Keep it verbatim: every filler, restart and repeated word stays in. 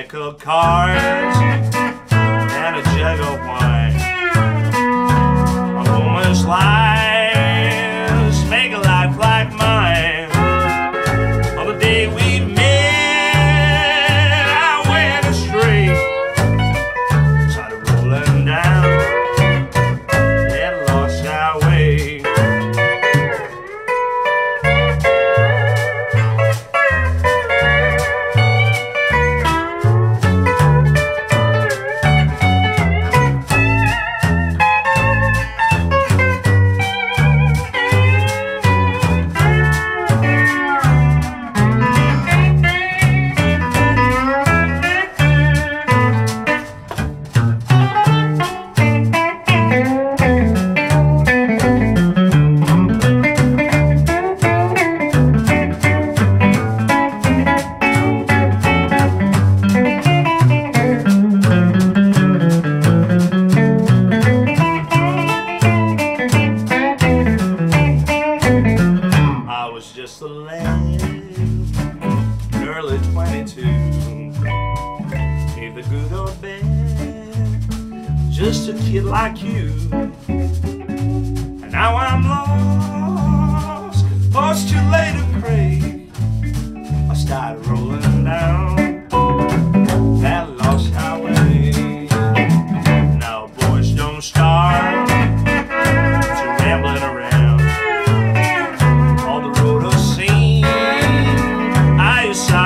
deck of cards and a jug of wine. A woman's lies make a life like mine. On the day we met, I went astray, started rolling down and lost our way. Just a lad, early twenty-two, neither good or bad, just a kid like you. And now I'm lost, oh, it's too late to pray. I started rolling down that lost highway. Now boys don't start to rambling around. Side